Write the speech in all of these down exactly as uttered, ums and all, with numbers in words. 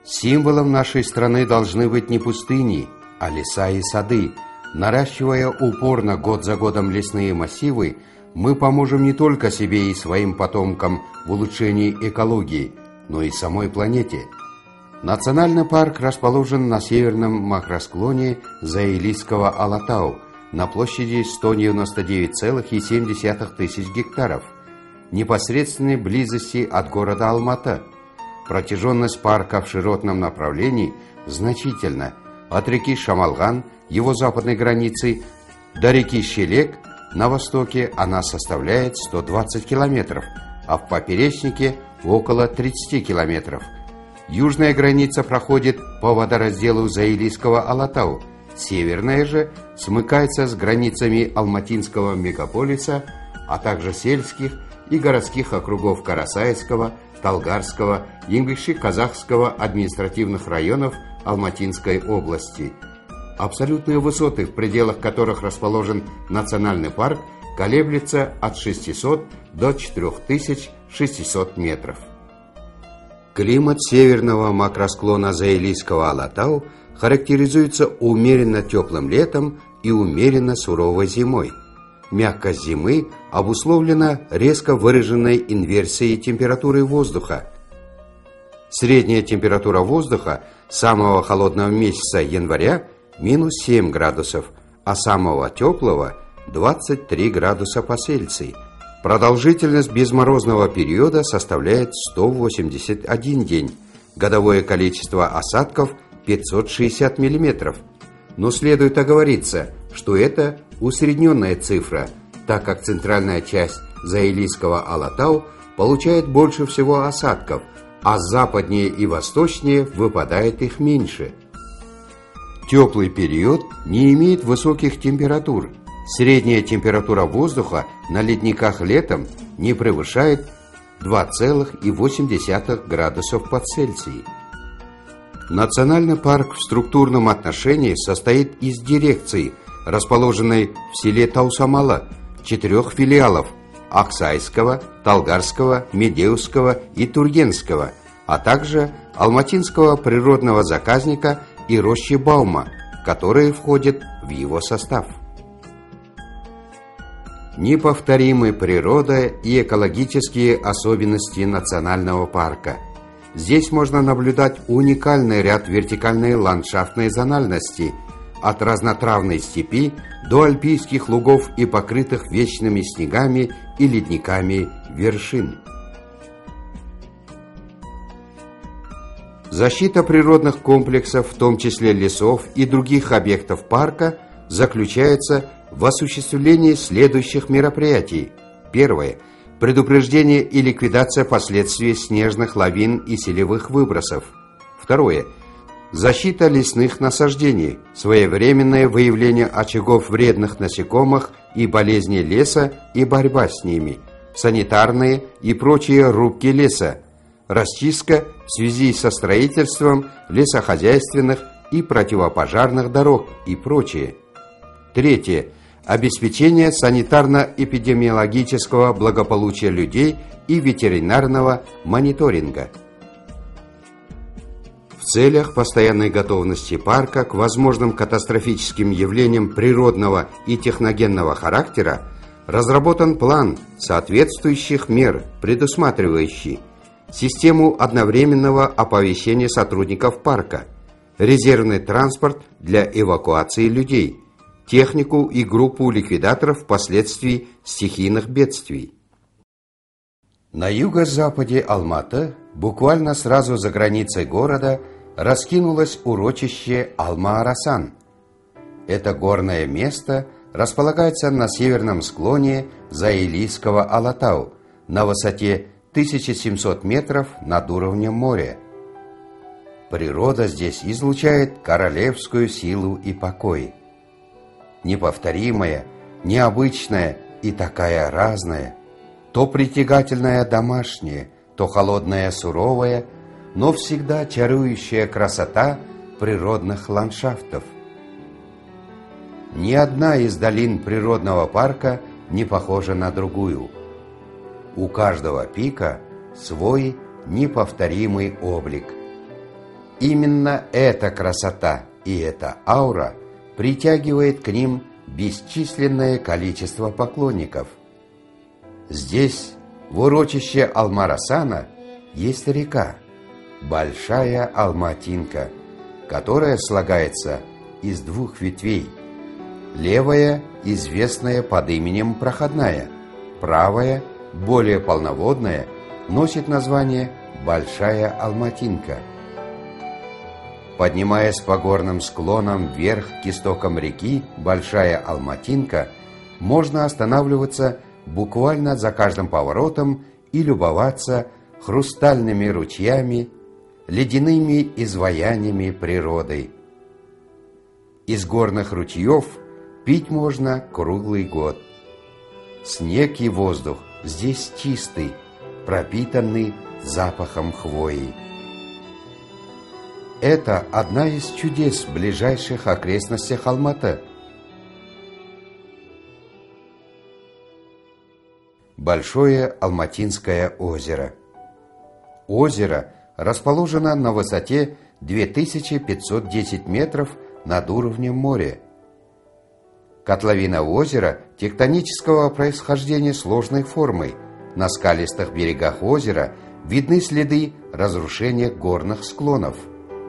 Символом нашей страны должны быть не пустыни, а леса и сады. Наращивая упорно год за годом лесные массивы, мы поможем не только себе и своим потомкам в улучшении экологии, но и самой планете. Национальный парк расположен на северном макросклоне Заилийского Алатау на площади сто девяносто девять целых семь десятых тысяч гектаров, в непосредственной близости от города Алматы. Протяженность парка в широтном направлении значительна. От реки Шамалган, его западной границы, до реки Шелек на востоке она составляет сто двадцать километров, а в поперечнике около тридцати километров. Южная граница проходит по водоразделу Заилийского Алатау, северная же смыкается с границами алматинского мегаполиса, а также сельских и городских округов Карасайского, Талгарского, Еңбекши-Казахского административных районов Алматинской области. Абсолютные высоты, в пределах которых расположен национальный парк, колеблются от шестисот до четырёх тысяч шестисот метров. Климат северного макросклона Заилийского Алатау характеризуется умеренно теплым летом и умеренно суровой зимой. Мягкость зимы обусловлена резко выраженной инверсией температуры воздуха. Средняя температура воздуха самого холодного месяца января минус семь градусов, а самого теплого двадцать три градуса по Цельсию. Продолжительность безморозного периода составляет сто восемьдесят один день, годовое количество осадков пятьсот шестьдесят миллиметров. Но следует оговориться, что это усредненная цифра, так как центральная часть Заилийского Алатау получает больше всего осадков, а западнее и восточнее выпадает их меньше. Теплый период не имеет высоких температур. Средняя температура воздуха на ледниках летом не превышает два целых восемь десятых градусов по Цельсию. Национальный парк в структурном отношении состоит из дирекции, расположенной в селе Таусамала, четырех филиалов – Аксайского, Талгарского, Медеуского и Тургенского, а также Алматинского природного заказника и рощи Баума, которые входят в его состав. Неповторимы природа и экологические особенности национального парка. Здесь можно наблюдать уникальный ряд вертикальной ландшафтной зональности, от разнотравной степи до альпийских лугов и покрытых вечными снегами и ледниками вершин. Защита природных комплексов, в том числе лесов и других объектов парка, заключается в осуществлении следующих мероприятий. Первое. Предупреждение и ликвидация последствий снежных лавин и селевых выбросов. Второе. Защита лесных насаждений, своевременное выявление очагов вредных насекомых и болезней леса и борьба с ними, санитарные и прочие рубки леса, расчистка в связи со строительством лесохозяйственных и противопожарных дорог и прочее. Третье. Обеспечение санитарно-эпидемиологического благополучия людей и ветеринарного мониторинга. В целях постоянной готовности парка к возможным катастрофическим явлениям природного и техногенного характера разработан план соответствующих мер, предусматривающий систему одновременного оповещения сотрудников парка, резервный транспорт для эвакуации людей, технику и группу ликвидаторов впоследствии стихийных бедствий. На юго-западе Алматы, буквально сразу за границей города, раскинулось урочище Алма-Арасан. Это горное место располагается на северном склоне Заилийского Алатау на высоте тысяча семьсот метров над уровнем моря. Природа здесь излучает королевскую силу и покой. Неповторимая, необычная и такая разная, то притягательная домашняя, то холодная суровая, но всегда чарующая красота природных ландшафтов. Ни одна из долин природного парка не похожа на другую. У каждого пика свой неповторимый облик. Именно эта красота и эта аура притягивает к ним бесчисленное количество поклонников. Здесь, в урочище Алма-Расана, есть река, Большая Алматинка, которая слагается из двух ветвей. Левая, известная под именем Проходная, правая, более полноводная, носит название Большая Алматинка. Поднимаясь по горным склонам вверх к истокам реки Большая Алматинка, можно останавливаться буквально за каждым поворотом и любоваться хрустальными ручьями, ледяными изваяниями природы. Из горных ручьев пить можно круглый год. Снег и воздух здесь чистый, пропитанный запахом хвои. Это одна из чудес в ближайших окрестностях Алматы. Большое Алматинское озеро. Озеро расположено на высоте две тысячи пятьсот десять метров над уровнем моря. Котловина озера тектонического происхождения сложной формы. На скалистых берегах озера видны следы разрушения горных склонов.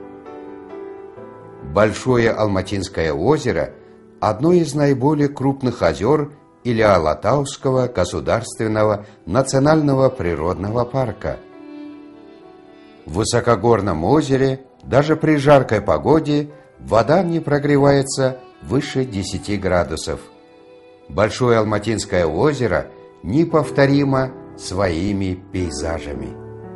Большое Алматинское озеро – одно из наиболее крупных озер Или-Алатауского государственного национального природного парка. В высокогорном озере даже при жаркой погоде вода не прогревается выше десяти градусов. Большое Алматинское озеро неповторимо своими пейзажами.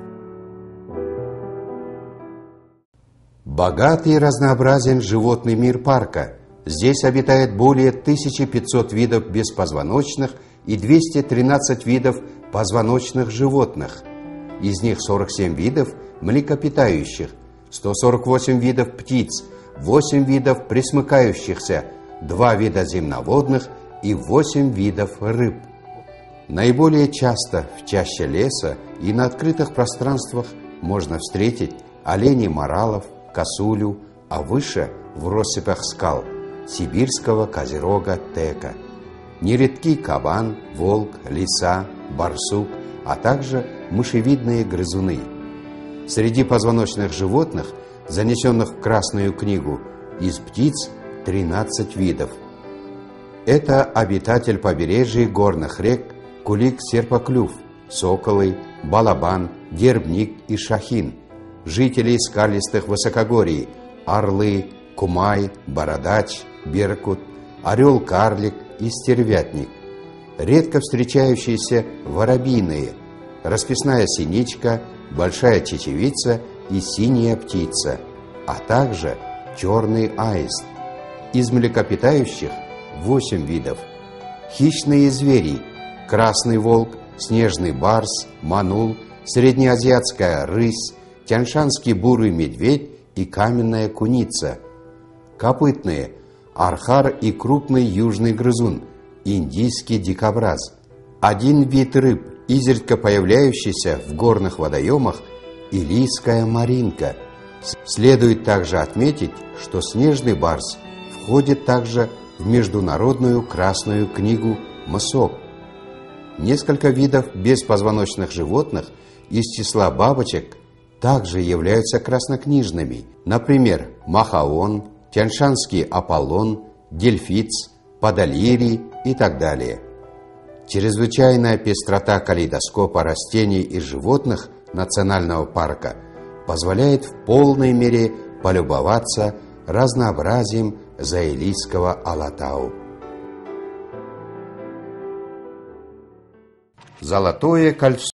Богатый и разнообразен животный мир парка. Здесь обитает более тысячи пятисот видов беспозвоночных и двухсот тринадцати видов позвоночных животных. Из них сорок семь видов млекопитающих, сто сорок восемь видов птиц, восемь видов пресмыкающихся, два вида земноводных и восемь видов рыб. Наиболее часто в чаще леса и на открытых пространствах можно встретить оленей моралов, косулю, а выше в россыпях скал сибирского козерога тека. Нередки кабан, волк, лиса, барсук, а также мышевидные грызуны. Среди позвоночных животных, занесенных в Красную книгу, из птиц тринадцать видов. Это обитатель побережья горных рек кулик-серпоклюв, соколы, балабан, дербник и шахин, жители скалистых высокогорий, орлы, кумай, бородач, беркут, орел-карлик и стервятник, редко встречающиеся воробьиные, расписная синичка, большая чечевица и синяя птица, а также черный аист. Из млекопитающих восемь видов. Хищные звери: красный волк, снежный барс, манул, среднеазиатская рысь, тяньшанский бурый медведь и каменная куница. Копытные: архар и крупный южный грызун, индийский дикобраз. Один вид рыб, изредка появляющийся в горных водоемах, илийская маринка. Следует также отметить, что снежный барс входит также в Международную Красную книгу МСОП. Несколько видов беспозвоночных животных из числа бабочек также являются краснокнижными. Например, махаон, тяньшанский аполлон, дельфиц, подолирий и так далее. Чрезвычайная пестрота калейдоскопа растений и животных национального парка позволяет в полной мере полюбоваться разнообразием заилийского Алатау. Золотое кольцо.